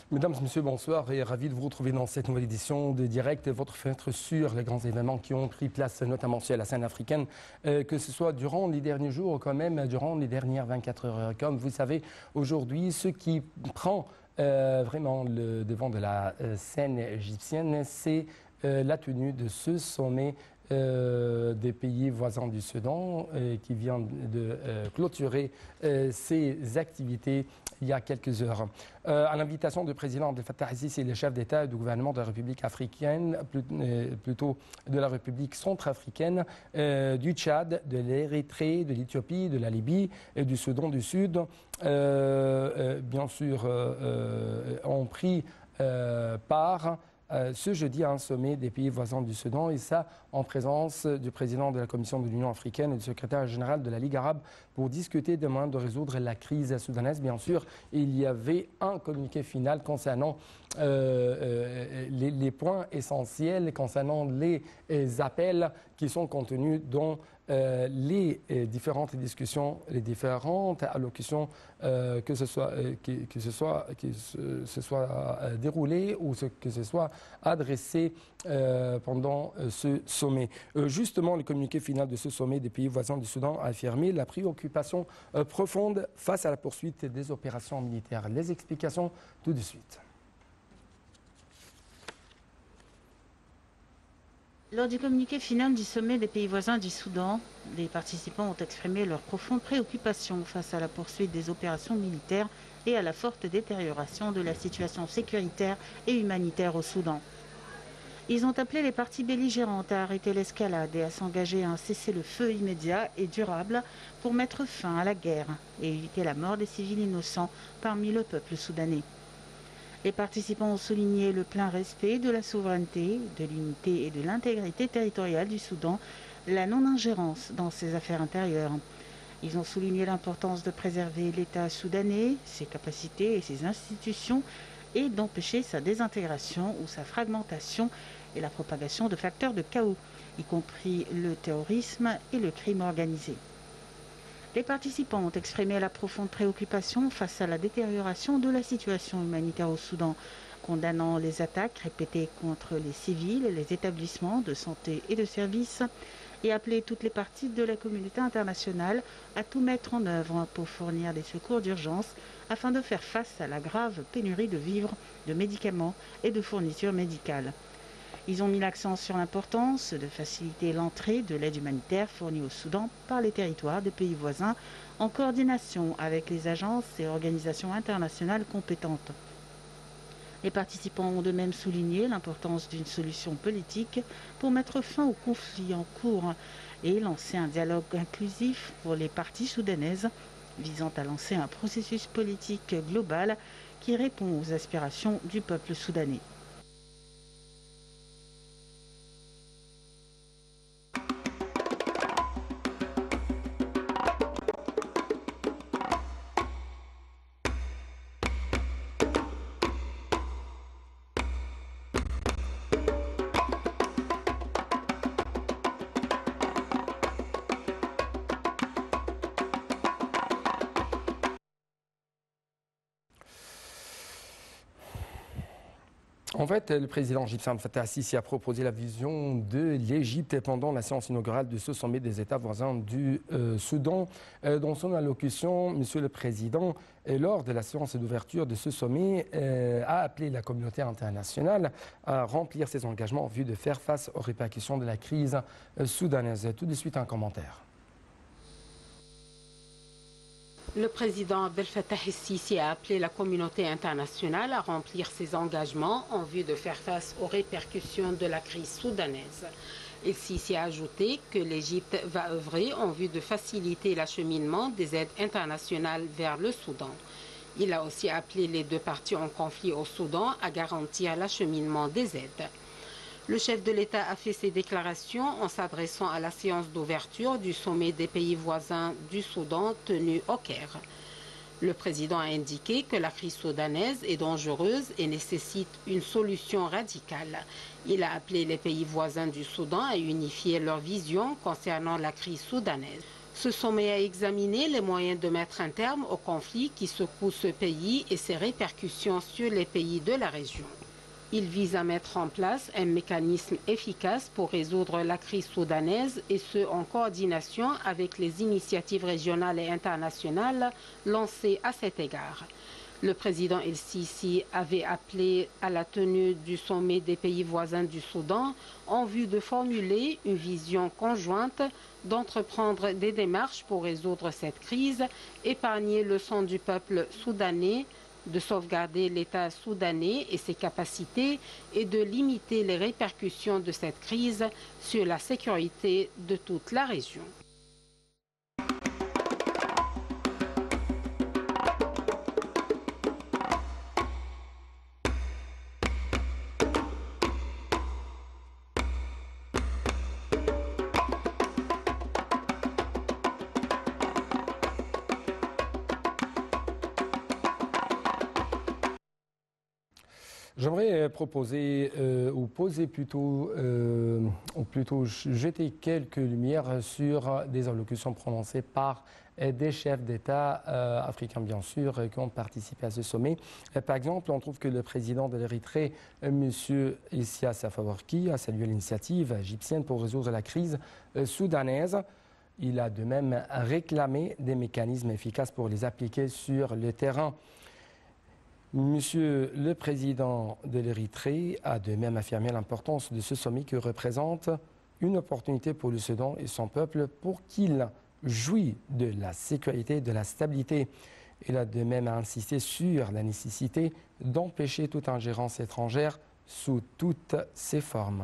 Mesdames et messieurs, bonsoir et ravi de vous retrouver dans cette nouvelle édition de Direct, votre fenêtre sur les grands événements qui ont pris place notamment sur la scène africaine, que ce soit durant les derniers jours ou quand même durant les dernières 24 heures. Comme vous savez, aujourd'hui, ce qui prend vraiment le devant de la scène égyptienne, c'est la tenue de ce sommet des pays voisins du Soudan qui vient de clôturer ses activités il y a quelques heures. À l'invitation du président Abdel Fattah el-Sisi et le chef d'État et du gouvernement de la République africaine, plutôt de la République centrafricaine, du Tchad, de l'Érythrée, de l'Éthiopie, de la Libye et du Soudan du Sud, bien sûr, ont pris part ce jeudi à un sommet des pays voisins du Soudan, et ça en présence du président de la Commission de l'Union africaine et du secrétaire général de la Ligue arabe pour discuter des moyens de résoudre la crise soudanaise. Bien sûr, il y avait un communiqué final concernant les points essentiels, concernant les appels qui sont contenus dans les différentes discussions, les différentes allocutions que ce soit déroulées ou que ce soit adressé pendant ce sommet. Justement, le communiqué final de ce sommet des pays voisins du Soudan a affirmé la préoccupation profonde face à la poursuite des opérations militaires. Les explications tout de suite. Lors du communiqué final du sommet des pays voisins du Soudan, les participants ont exprimé leur profonde préoccupation face à la poursuite des opérations militaires et à la forte détérioration de la situation sécuritaire et humanitaire au Soudan. Ils ont appelé les parties belligérantes à arrêter l'escalade et à s'engager à un cessez-le-feu immédiat et durable pour mettre fin à la guerre et éviter la mort des civils innocents parmi le peuple soudanais. Les participants ont souligné le plein respect de la souveraineté, de l'unité et de l'intégrité territoriale du Soudan, la non-ingérence dans ses affaires intérieures. Ils ont souligné l'importance de préserver l'État soudanais, ses capacités et ses institutions, et d'empêcher sa désintégration ou sa fragmentation et la propagation de facteurs de chaos, y compris le terrorisme et le crime organisé. Les participants ont exprimé la profonde préoccupation face à la détérioration de la situation humanitaire au Soudan, condamnant les attaques répétées contre les civils, les établissements de santé et de services, et appelé toutes les parties de la communauté internationale à tout mettre en œuvre pour fournir des secours d'urgence afin de faire face à la grave pénurie de vivres, de médicaments et de fournitures médicales. Ils ont mis l'accent sur l'importance de faciliter l'entrée de l'aide humanitaire fournie au Soudan par les territoires des pays voisins en coordination avec les agences et organisations internationales compétentes. Les participants ont de même souligné l'importance d'une solution politique pour mettre fin au conflit en cours et lancer un dialogue inclusif pour les parties soudanaises visant à lancer un processus politique global qui répond aux aspirations du peuple soudanais. En fait, le président égyptien Abdel Fattah el-Sisi a proposé la vision de l'Égypte pendant la séance inaugurale de ce sommet des États voisins du Soudan. Dans son allocution, Monsieur le Président, lors de la séance d'ouverture de ce sommet, a appelé la communauté internationale à remplir ses engagements en vue de faire face aux répercussions de la crise soudanaise. Tout de suite, un commentaire. Le président Abdel Fattah el-Sisi a appelé la communauté internationale à remplir ses engagements en vue de faire face aux répercussions de la crise soudanaise. El-Sisi a ajouté que l'Égypte va œuvrer en vue de faciliter l'acheminement des aides internationales vers le Soudan. Il a aussi appelé les deux parties en conflit au Soudan à garantir l'acheminement des aides. Le chef de l'État a fait ses déclarations en s'adressant à la séance d'ouverture du sommet des pays voisins du Soudan tenu au Caire. Le président a indiqué que la crise soudanaise est dangereuse et nécessite une solution radicale. Il a appelé les pays voisins du Soudan à unifier leur vision concernant la crise soudanaise. Ce sommet a examiné les moyens de mettre un terme au conflit qui secoue ce pays et ses répercussions sur les pays de la région. Il vise à mettre en place un mécanisme efficace pour résoudre la crise soudanaise et ce en coordination avec les initiatives régionales et internationales lancées à cet égard. Le président El-Sisi avait appelé à la tenue du sommet des pays voisins du Soudan en vue de formuler une vision conjointe, d'entreprendre des démarches pour résoudre cette crise, épargner le sang du peuple soudanais, de sauvegarder l'État soudanais et ses capacités et de limiter les répercussions de cette crise sur la sécurité de toute la région. J'aimerais proposer, ou poser plutôt, ou plutôt jeter quelques lumières sur des allocutions prononcées par des chefs d'État africains, bien sûr, qui ont participé à ce sommet. Par exemple, on trouve que le président de l'Érythrée, M. Isaias Afwerki, a salué l'initiative égyptienne pour résoudre la crise soudanaise. Il a de même réclamé des mécanismes efficaces pour les appliquer sur le terrain. Monsieur le président de l'Érythrée a de même affirmé l'importance de ce sommet qui représente une opportunité pour le Soudan et son peuple pour qu'il jouisse de la sécurité et de la stabilité. Il a de même insisté sur la nécessité d'empêcher toute ingérence étrangère sous toutes ses formes.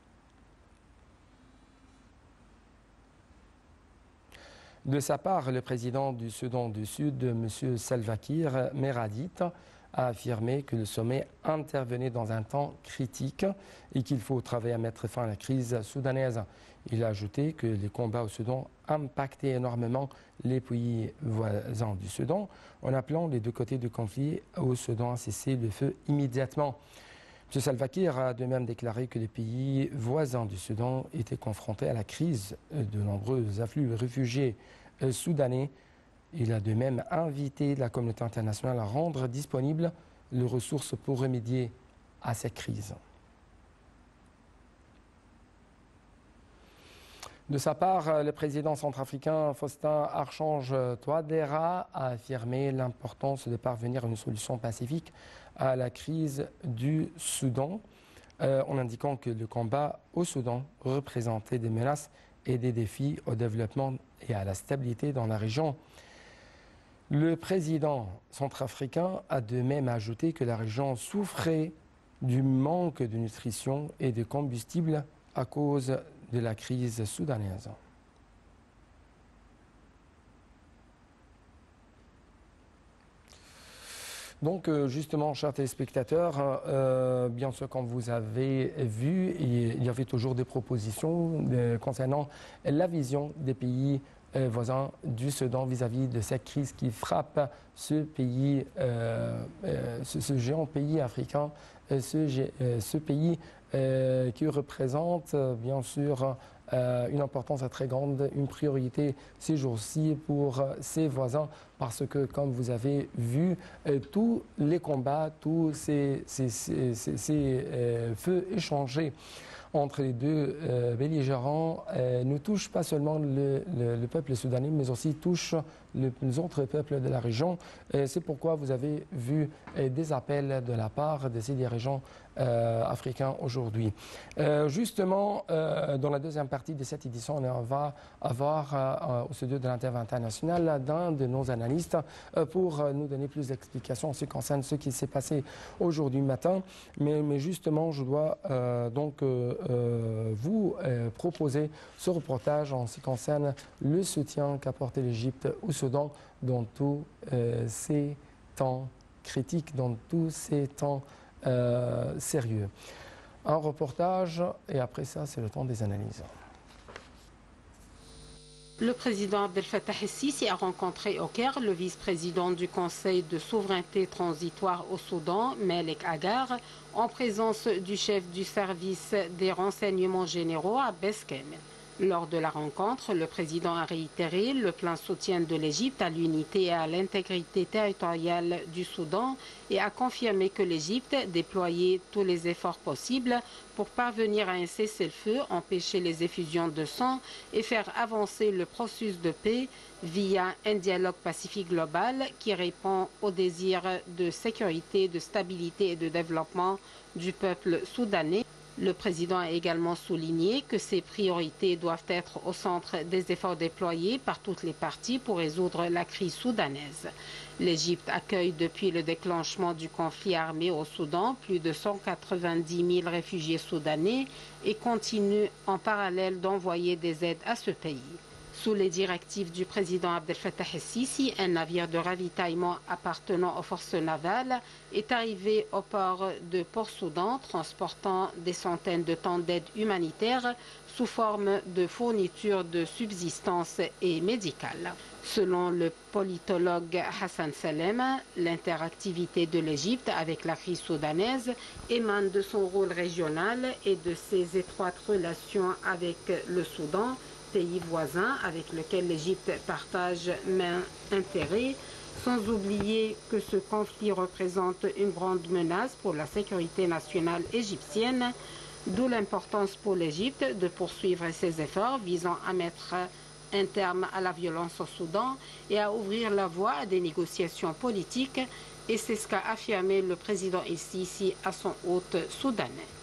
De sa part, le président du Soudan du Sud, M. Salva Kiir Mayardit, a affirmé que le sommet intervenait dans un temps critique et qu'il faut travailler à mettre fin à la crise soudanaise. Il a ajouté que les combats au Soudan impactaient énormément les pays voisins du Soudan, en appelant les deux côtés du conflit au Soudan à cesser le feu immédiatement. M. Salva Kiir a de même déclaré que les pays voisins du Soudan étaient confrontés à la crise de nombreux afflux réfugiés soudanais. Il a de même invité la communauté internationale à rendre disponibles les ressources pour remédier à cette crise. De sa part, le président centrafricain Faustin Archange Touadéra a affirmé l'importance de parvenir à une solution pacifique à la crise du Soudan, en indiquant que le combat au Soudan représentait des menaces et des défis au développement et à la stabilité dans la région. Le président centrafricain a de même ajouté que la région souffrait du manque de nutrition et de combustible à cause de la crise soudanaise. Donc, justement, chers téléspectateurs, bien sûr, comme vous avez vu, il y avait toujours des propositions concernant la vision des pays voisins du Soudan vis-à-vis de cette crise qui frappe ce pays, ce géant pays africain, ce pays qui représente bien sûr une importance très grande, une priorité ces jours-ci pour ses voisins parce que, comme vous avez vu, tous les combats, tous ces feux échangés entre les deux belligérants ne touchent pas seulement le peuple soudanais, mais aussi touchent les autres peuples de la région. C'est pourquoi vous avez vu des appels de la part de ces dirigeants africains aujourd'hui. Justement, dans la deuxième partie de cette édition, on va avoir au studio de l'Interview international d'un de nos analystes pour nous donner plus d'explications en ce qui concerne ce qui s'est passé aujourd'hui matin. Mais justement, je dois donc vous proposer ce reportage en ce qui concerne le soutien qu'apportait l'Égypte au Soudan dans tous ces temps critiques, dans tous ces temps sérieux. Un reportage et après ça, c'est le temps des analyses. Le président Abdel Fattah el-Sisi a rencontré au Caire le vice-président du Conseil de souveraineté transitoire au Soudan, Malek Agar, en présence du chef du service des renseignements généraux, Abbas Kamel. Lors de la rencontre, le président a réitéré le plein soutien de l'Égypte à l'unité et à l'intégrité territoriale du Soudan et a confirmé que l'Égypte déployait tous les efforts possibles pour parvenir à un cessez-le-feu, empêcher les effusions de sang et faire avancer le processus de paix via un dialogue pacifique global qui répond aux désirs de sécurité, de stabilité et de développement du peuple soudanais. Le président a également souligné que ces priorités doivent être au centre des efforts déployés par toutes les parties pour résoudre la crise soudanaise. L'Égypte accueille depuis le déclenchement du conflit armé au Soudan plus de 190 000 réfugiés soudanais et continue en parallèle d'envoyer des aides à ce pays. Sous les directives du président Abdel Fattah el-Sisi, un navire de ravitaillement appartenant aux forces navales est arrivé au port de Port-Soudan, transportant des centaines de tonnes d'aide humanitaire sous forme de fournitures de subsistance et médicales. Selon le politologue Hassan Salem, l'interactivité de l'Égypte avec la crise soudanaise émane de son rôle régional et de ses étroites relations avec le Soudan, pays voisin avec lequel l'Égypte partage main intérêt, sans oublier que ce conflit représente une grande menace pour la sécurité nationale égyptienne, d'où l'importance pour l'Égypte de poursuivre ses efforts visant à mettre un terme à la violence au Soudan et à ouvrir la voie à des négociations politiques, et c'est ce qu'a affirmé le président el-Sisi à son hôte soudanais.